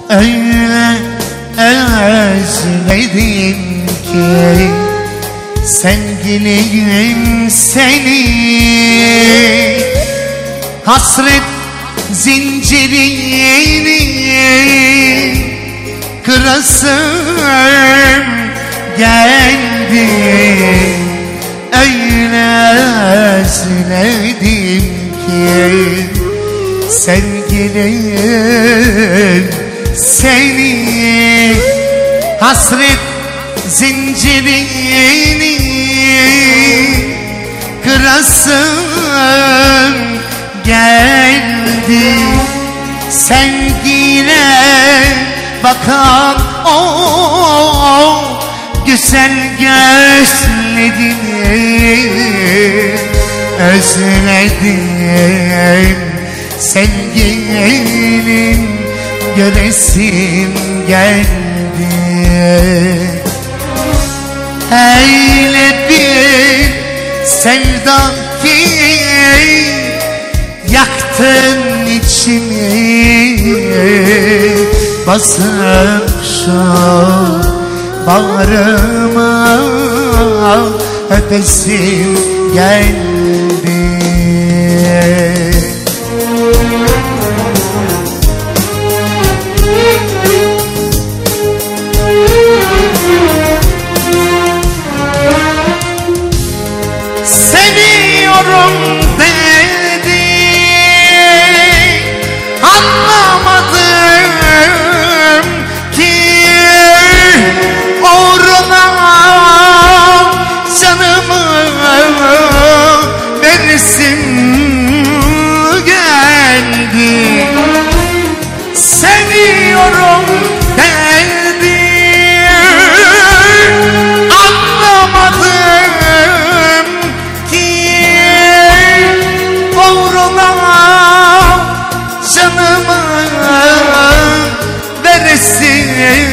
Öyle özledim ki sevgilim seni, hasret zincirini kırasım geldi. Öyle özledim ki sevgilim seni, hasret zincirini kırasım geldi. Sevgine bakan o güzel gözlerini özledim. Sevgilin göresim geldi. Öyle bir sevda ki yaktın içimi, basıp şu bağrıma öpesim geldi. Seviyorum dedi, anlamadım ki uğruna canımı veresim geldi. Seviyorum dedi, anlamadım ki uğruna canımı veresim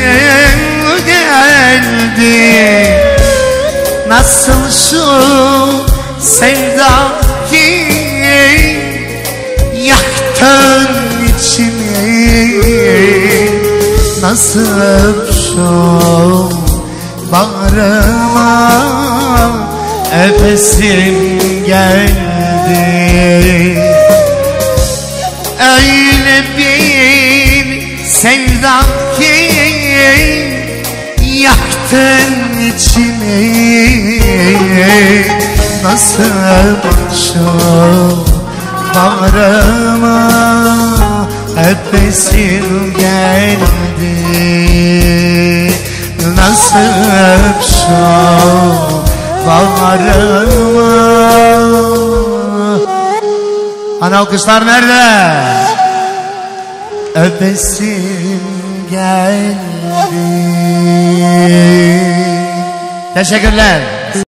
geldi. Nasıl şu sevda ki yaktın içimi, nasıl şu bağrıma öpesim geldi. Öyle bir sevda ki yaktın içimi, nasıl şu bağrıma öpesim geldi. Nasıl şu bağrıma. Ana alkışlar nerede? Öpesim geldi. Teşekkürler.